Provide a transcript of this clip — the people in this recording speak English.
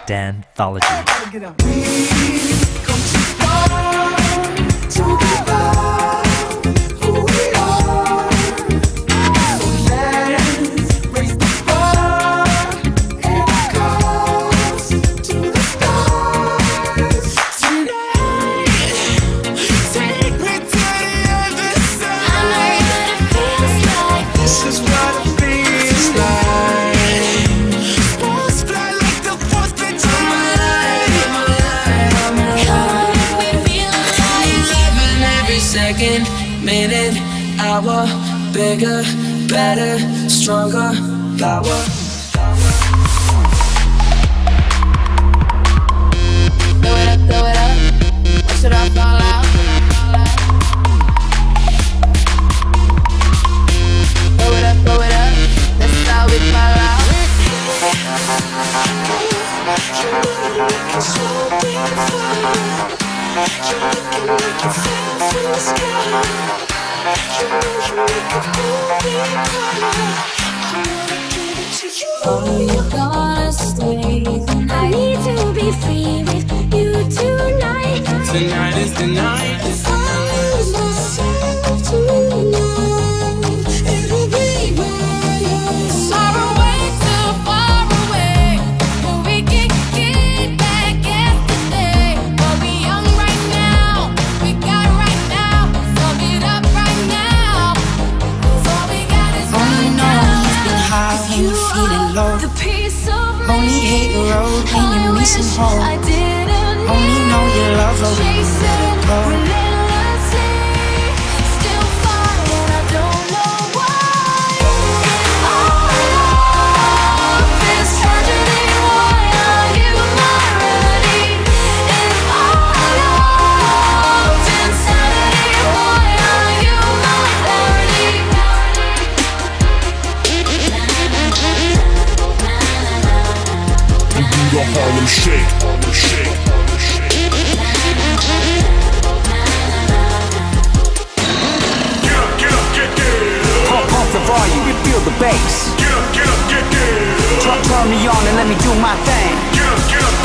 Danthology. Second, minute, hour, bigger, better, stronger, power. Throw it up, or should I fall out? Throw it up, that's how we fall out. Oh, you're gonna stay the night. I need to be free with you tonight. Tonight is the night. If I lose myself tonight, it'll be my Far away, too far away, but we can get back yesterday. We'll be young right now, we got right now. Sum it up right now, all we got is Only right know now. you've been high when you're feeling low. the piece of me. Only hate the road when I you're missing wish home. I didn't Only know you love her when you chase let it it go. relentlessly. Still fine, and I don't know why. If all of this tragedy, why are you my remedy? If all of insanity, why are you my clarity? The Harlem Shake, Harlem Shake, Harlem Shake. Pump the volume, you feel the bass. Get up, Turn me on and let me do my thing. get up,